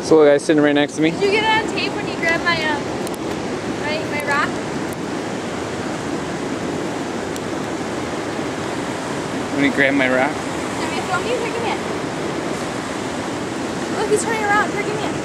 So the guy sitting right next to me. Did you get it on tape when you grabbed my my rock? When he grabbed my rock? Let me film you. Here, give me it. Look, he's turning around. Here, give me it.